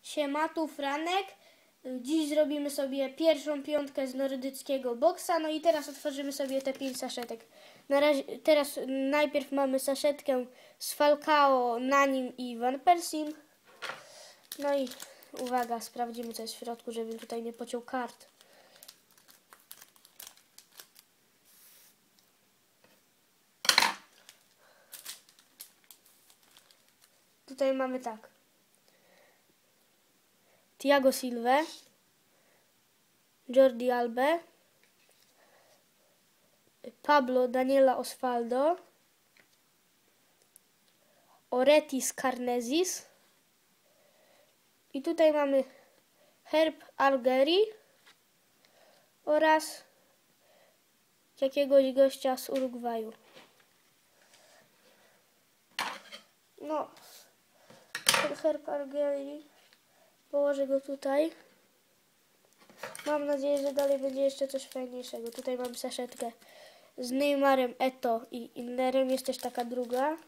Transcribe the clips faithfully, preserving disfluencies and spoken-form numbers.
Siema, tu Franek. Dziś zrobimy sobie pierwszą piątkę z nordyckiego boksa. No i teraz otworzymy sobie te pięć saszetek. Na razie, teraz najpierw mamy saszetkę z Falcao, Nanim i Van Persim. No i uwaga, sprawdzimy co jest w środku, żebym tutaj nie pociął kart. Tutaj mamy tak. Thiago Silva, Jordi Alba, Pablo Daniela Osvaldo, Oretis Karnezis i tutaj mamy Herb Algeri oraz jakiegoś gościa z Urugwaju. No, ten Herb Algeri, położę go tutaj. Mam nadzieję, że dalej będzie jeszcze coś fajniejszego. Tutaj mam saszetkę z Neymarem, Eto i Innerem. Jest też taka druga.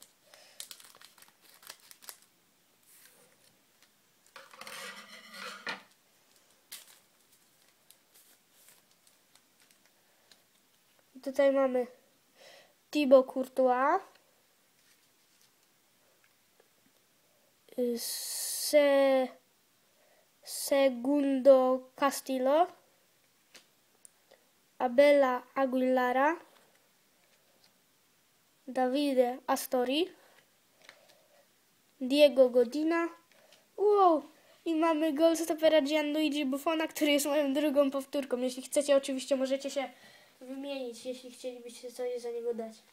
Tutaj mamy Thibaut Courtois, Se, Segundo Castillo, Abela Aguilara, Davide Astori, Diego Godina. Wow! I mamy gol stopera Gianluigi Buffona, który jest moją drugą powtórką. Jeśli chcecie, oczywiście możecie się wymienić, jeśli chcielibyście coś za niego dać.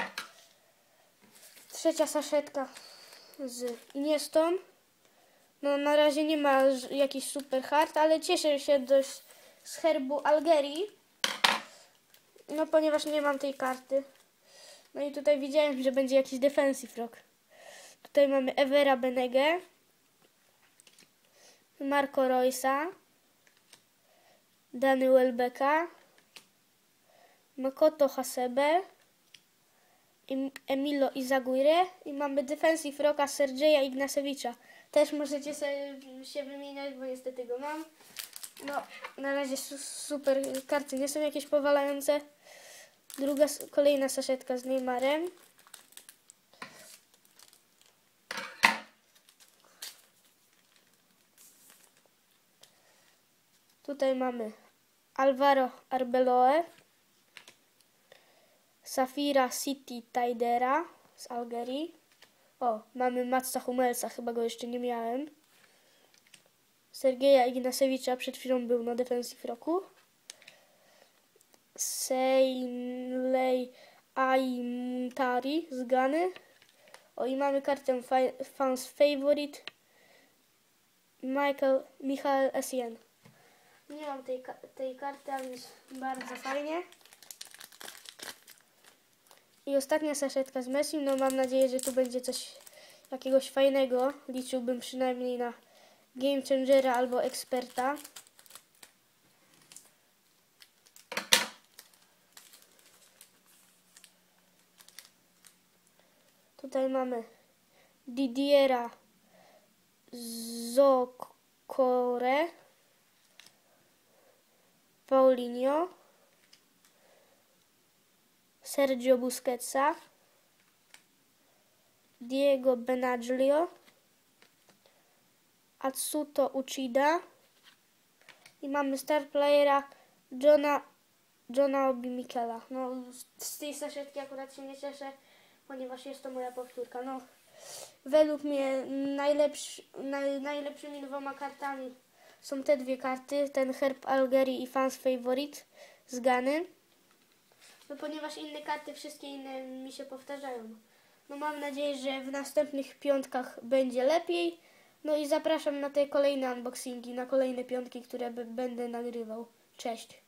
Trzecia saszetka z Iniestą. No na razie nie ma jakichś super hard, ale cieszę się dość z herbu Algerii. No ponieważ nie mam tej karty. No i tutaj widziałem, że będzie jakiś defensive rock. Tutaj mamy Evera Benegę, Marco Reusa, Dani Welbecka, Makoto Hasebe, Emilio Izaguirre i mamy defensive rocka Sergeja Ignacewicza. Też możecie sobie się wymieniać, bo niestety go mam. No, na razie super karty nie są jakieś powalające. Druga, kolejna saszetka z Neymarem. Tutaj mamy Alvaro Arbeloa, Safira City Tidera z Algerii. O, mamy Matsa Hummelsa, chyba go jeszcze nie miałem. Sergeja Ignacewicza, przed chwilą był na defensive rocku. Sejlej Aimuntari z Gany. O, i mamy kartę Fans Favorite Michael, Michael Essien. Nie mam tej, tej karty, ale jest bardzo fajnie. I ostatnia saszetka z Messim. No mam nadzieję, że tu będzie coś jakiegoś fajnego. Liczyłbym przynajmniej na Game Changera albo Eksperta. Tutaj mamy Didiera Zocore, Paulinho, Sergio Busquetsa, Diego Benaglio, Atsuto Uchida i mamy star playera Johna, Johna Obi Mikkela. No, z tej saszetki akurat się nie cieszę, ponieważ jest to moja powtórka. No, według mnie najlepszy, naj, najlepszymi dwoma kartami są te dwie karty, ten Herb Algeri i Fans Favorite z Gany. No ponieważ inne karty, wszystkie inne mi się powtarzają. No mam nadzieję, że w następnych piątkach będzie lepiej. No i zapraszam na te kolejne unboxingi, na kolejne piątki, które będę nagrywał. Cześć!